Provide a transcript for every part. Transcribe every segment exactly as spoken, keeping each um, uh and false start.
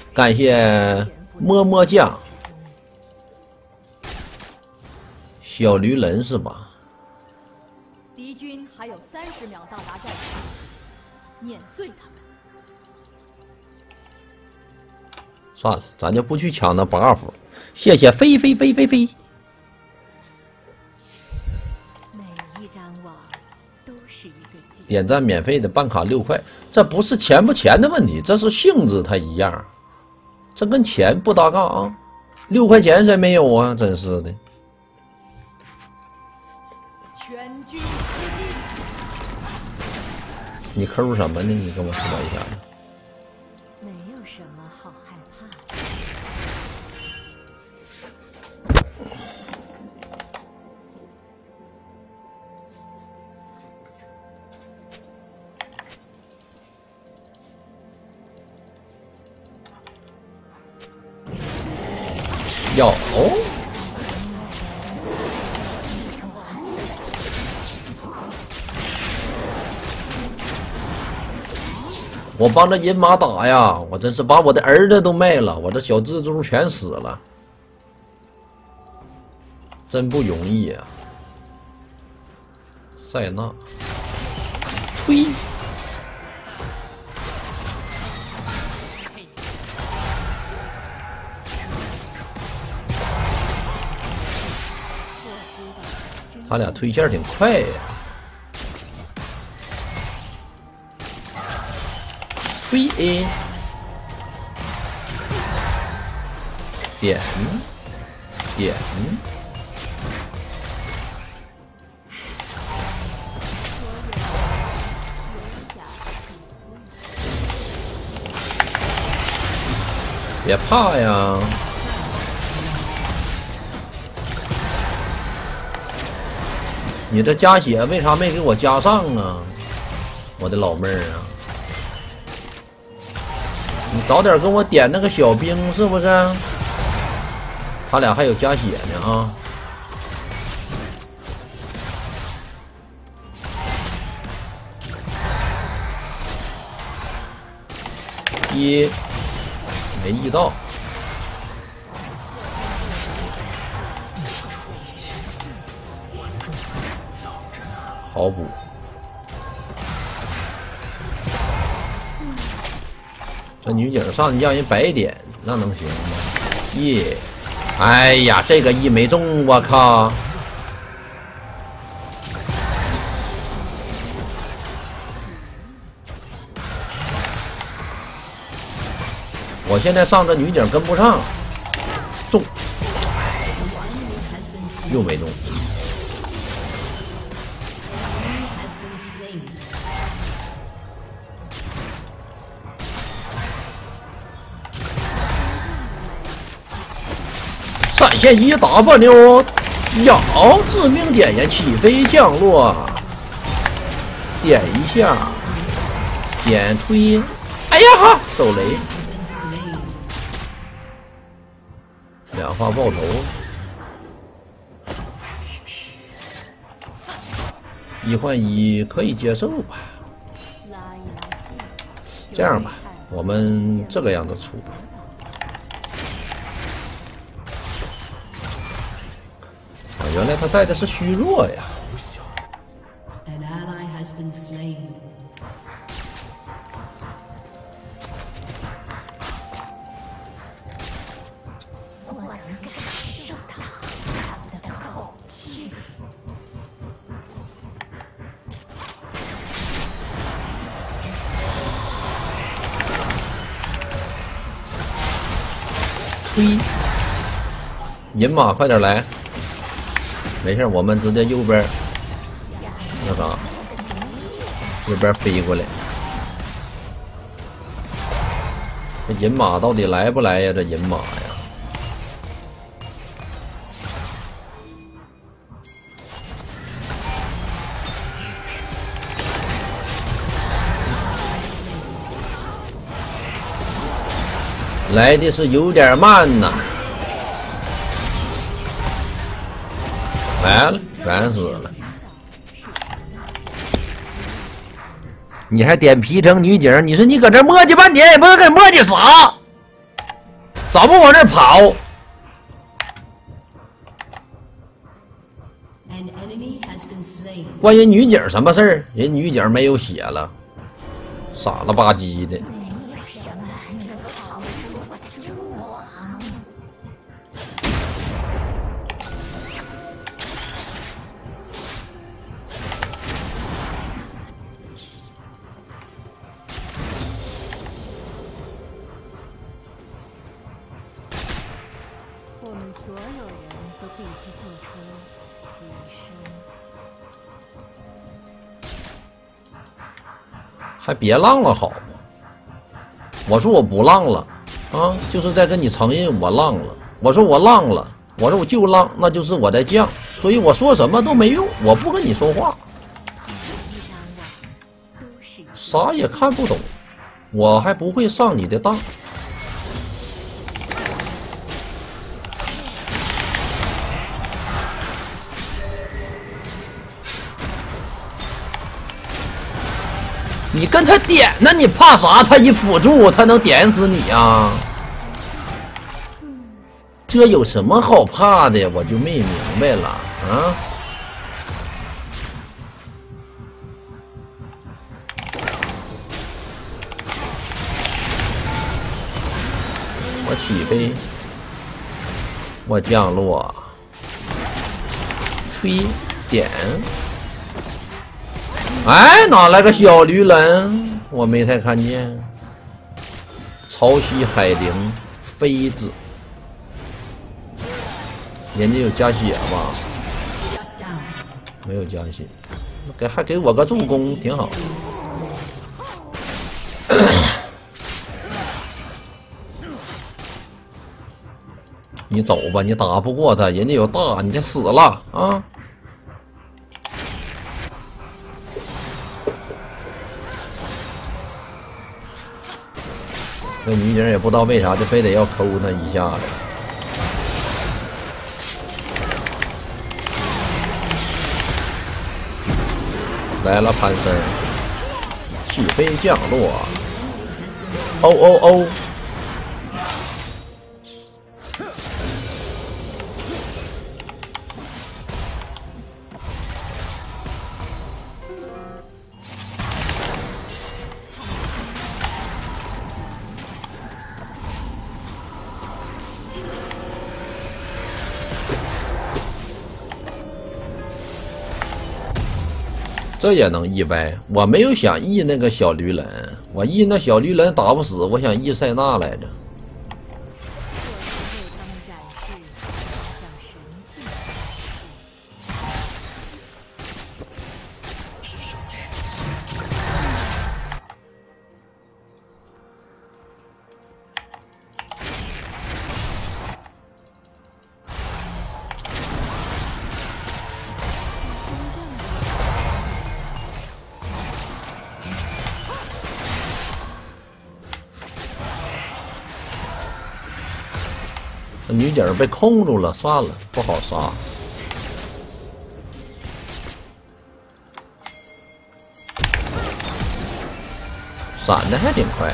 感谢么么酱，小驴人是吧？ 敌军还有三十秒到达战场，碾碎他们。 算了，咱就不去抢那 buff。谢谢飞飞飞飞飞。 每一张网都是一个记。 点赞免费的办卡六块，这不是钱不钱的问题，这是性质它一样，这跟钱不搭嘎啊！六块钱谁没有啊？真是的。 全军出击！ 你抠什么呢？你跟我说一下。 没有什么好害怕的。 有。我帮着银马打呀，我真是把我的儿子都卖了，我这小蜘蛛全死了，真不容易呀、啊。塞纳，推，他俩推线挺快呀。推 A， 点点，别怕呀！你这加血为啥没给我加上啊，我的老妹儿啊！你早点跟我点那个小兵是不是？他俩还有加血呢啊！一没遇到，好补。这女警上去让人白点，那能行吗？耶！哎呀，这个一没中，我靠！我现在上这女警跟不上，中，又没中。闪现一 W， 咬致命点烟起飞降落，点一下，点推，哎呀哈，手雷，两发爆头，一换一可以接受吧？这样吧，我们这个样子出。啊，原来他带的是虚弱呀！ 我能感受到他们的恐惧。 推，银马快点来！没事，我们直接右边那啥，右边飞过来。这银马到底来不来呀？这银马呀！来的是有点慢呐。来了，全死了！你还点皮城女警？你说你搁这磨叽半天也不知道给磨叽啥？ 咋不往这儿跑？关人女警什么事儿？人女警没有血了，傻了吧唧的。 我们所有人都必须做出牺牲。 还别浪了好吗？我说我不浪了啊，就是在跟你承认我浪了。我说我浪了，我说我就浪，那就是我在降，所以我说什么都没用，我不跟你说话，啥也看不懂，我还不会上你的当。你跟他点呢，你怕啥？他一辅助，他能点死你啊？这有什么好怕的？我就没明白了啊！我起飞，我降落，推点。 哎，哪来个小驴人？我没太看见。潮汐海灵妃子，人家有加血吧？没有加血，给还给我个助攻，挺好。你走吧，你打不过他，人家有大，你这死了啊！ 这女警也不知道为啥就非得要抠他一下子。来了，攀身，起飞降落，哦哦哦！这也能 E 歪？我没有想 E 那个小驴人，我 E 那小驴人打不死，我想 E 塞纳来着。女警被控住了，算了，不好杀。闪的还挺快。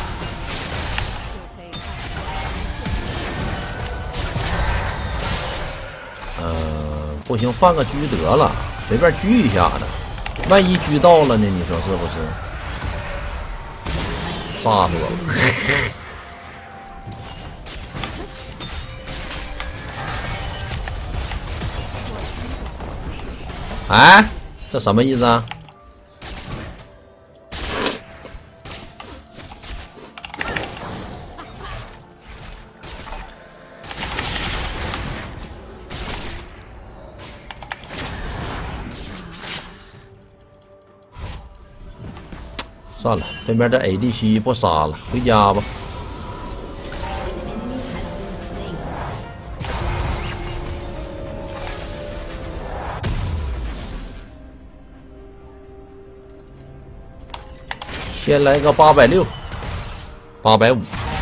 嗯、呃，不行，放个狙得了，随便狙一下子，万一狙到了呢？你说是不是？炸死我了！哎，这什么意思啊？算了，对面这 A D C 不杀了，回家吧。先来个八百六，八百五。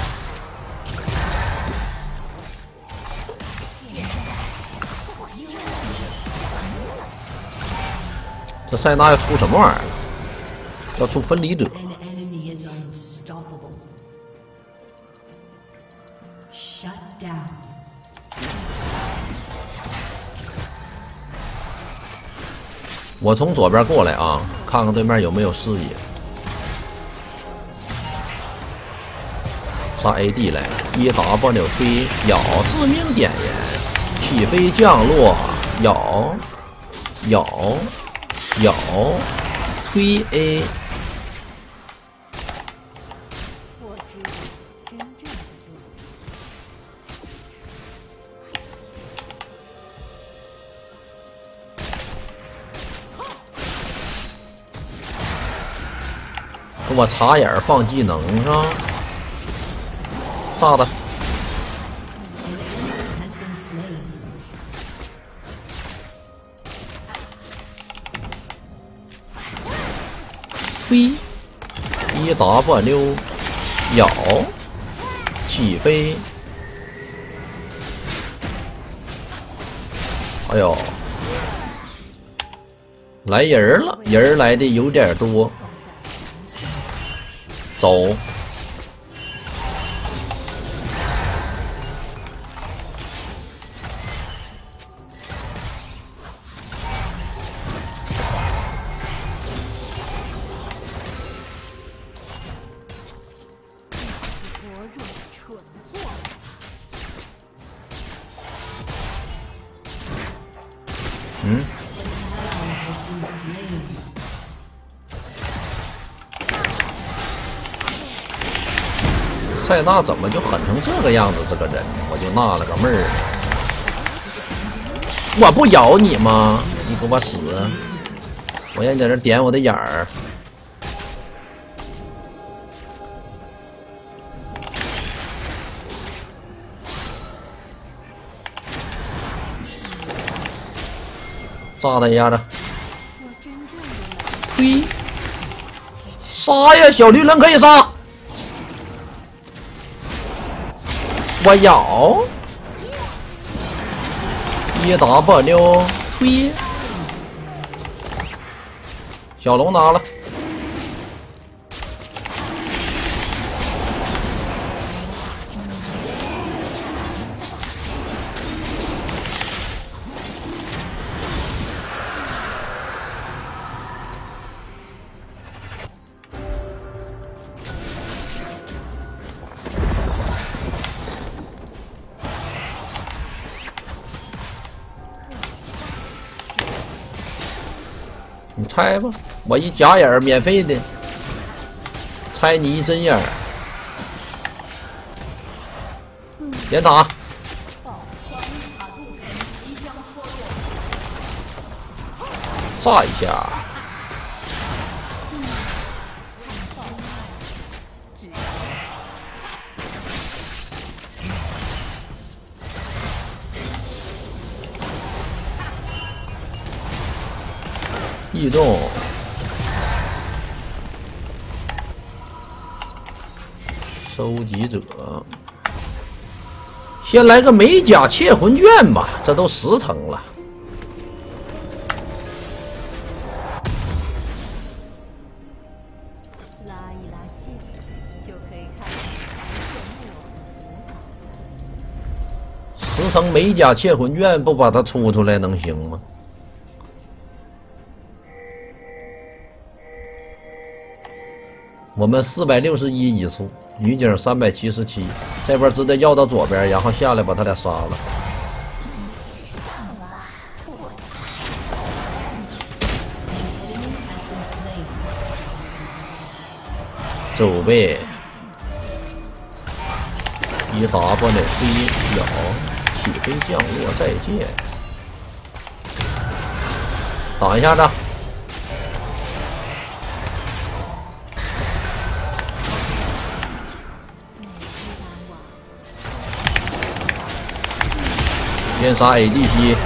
这塞纳要出什么玩意儿？要出分离者。 Shut down. 我从左边过来啊，看看对面有没有视野。杀 A D 来了，一 W 推咬，致命点烟，起飞降落，咬，咬，咬，推 A。 我知道真正的路。 给我插眼放技能是吧？炸的！推一 W 咬起飞，哎呦，来人了，人来的有点多，走。 嗯，塞纳怎么就狠成这个样子？这个人，我就纳了个闷儿。我不咬你吗？你给我死！我让你在这点我的眼儿。炸他一下子！推，杀呀！小绿人可以杀。我咬，一 W 推，小龙拿了。你猜吧，我一假眼儿免费的，猜你一针眼儿。点塔，炸一下，异动，收集者，先来个美甲窃魂卷吧，这都十层了。 拉一拉线，就可以看十层美甲窃魂卷不把它出出来能行吗？我们四百六十一移速，女警三百七十七，这边直接绕到左边，然后下来把他俩杀了。走呗，一 W 飞咬，起飞降落，再见，挡一下子。先杀 A D P，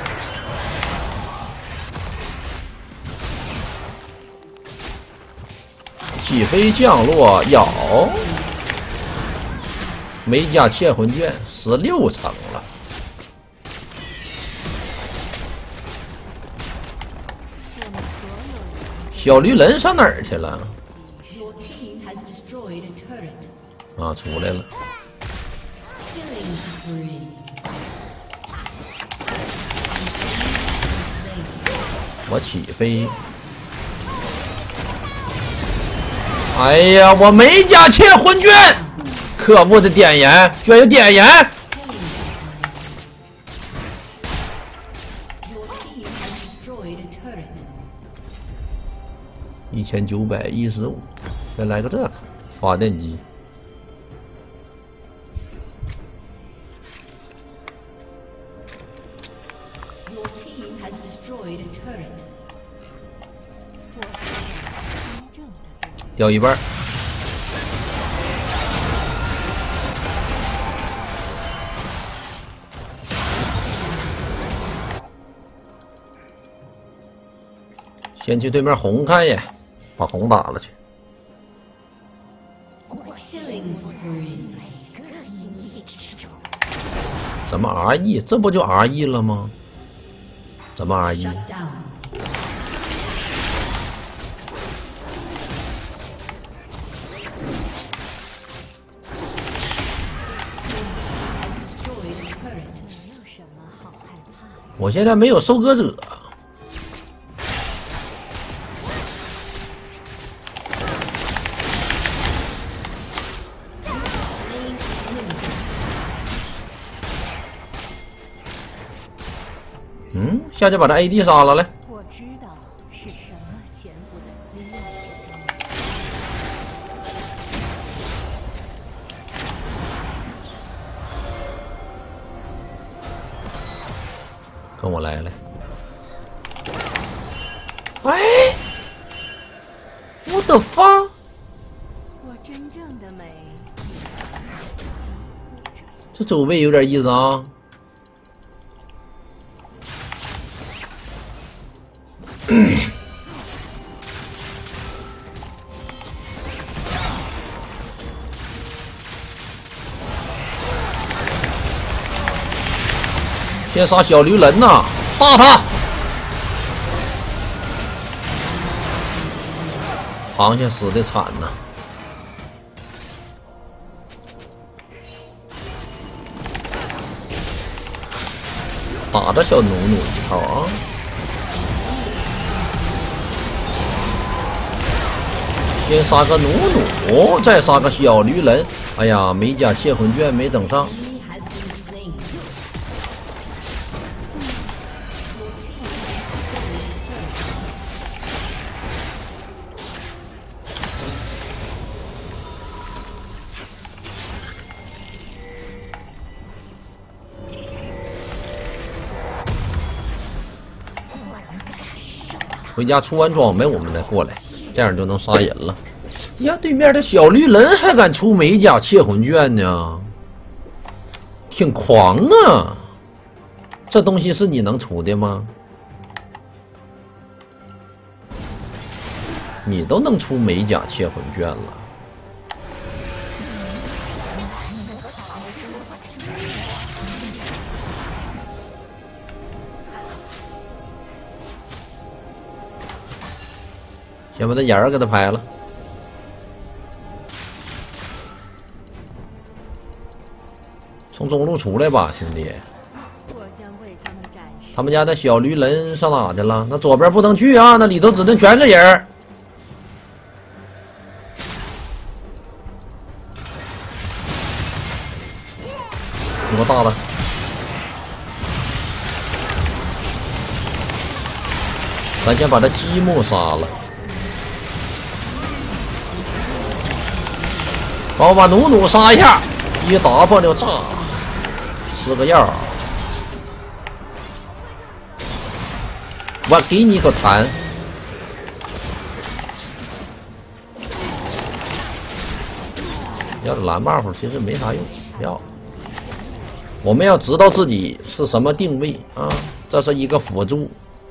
起飞降落咬，美甲窃魂卷十六层了。小绿人上哪儿去了？啊，出来了。 我起飞！哎呀，我没加切魂卷，可恶的点燃，居然有点燃！一千九百一十五，再来个这个发电机。 掉一半，先去对面红看一眼，把红打了去。怎么 R E？ 这不就 R E 了吗？怎么 R E？ 我现在没有收割者，嗯，下去把这 A D 杀了来。 我知道是什么潜伏在黑暗之中。 跟我来来。哎，我的发！ 我真正的美， 这走位有点意思啊。先杀小驴人呐，杀他！螃蟹死的惨呐！打着小弩弩一套啊！先杀个弩弩，再杀个小驴人。哎呀，美甲窃魂卷没整上。 回家出完装备，我们再过来，这样就能杀人了。呀，对面的小绿人还敢出美甲窃魂卷呢，挺狂啊！这东西是你能出的吗？你都能出美甲窃魂卷了。 先把这眼儿给他拍了，从中路出来吧，兄弟！ 我将为他们展示。 他们家的小驴人上哪去了？那左边不能去啊，那里头指定全是人儿。你给我大的！咱先把这积木杀了。 帮我把弩弩杀一下，一 W 炸，吃个药。我给你个弹。要是蓝 buff 其实没啥用，不要。我们要知道自己是什么定位啊，这是一个辅助。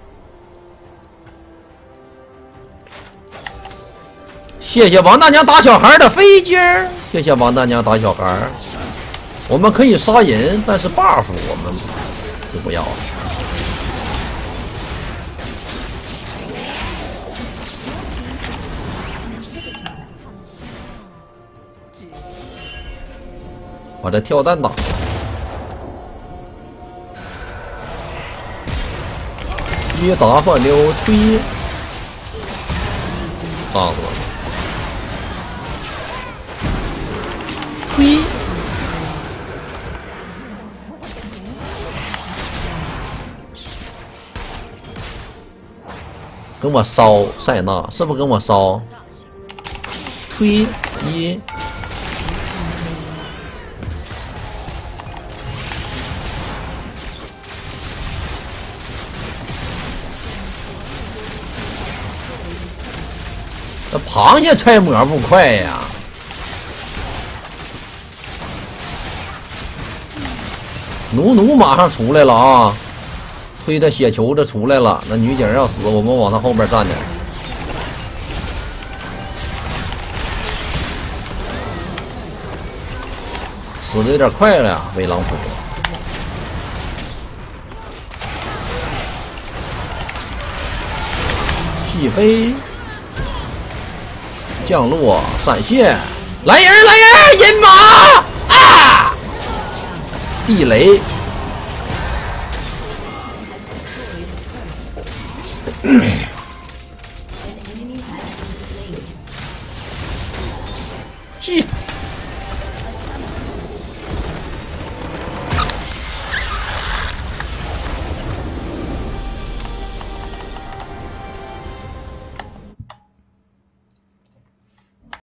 谢谢王大娘打小孩的飞机儿，谢谢王大娘打小孩。我们可以杀人，但是 buff 我们就不要了。把这跳弹打了。 一打换溜推，打死了，推。 跟我烧塞纳，是不是跟我烧？推一，那螃蟹拆模不快呀！奴奴马上出来了啊！ 推的血球子出来了，那女警要死，我们往他后边站点。死的有点快了呀，威朗普。起飞，降落，闪现，来人来人，银马啊！地雷。嗯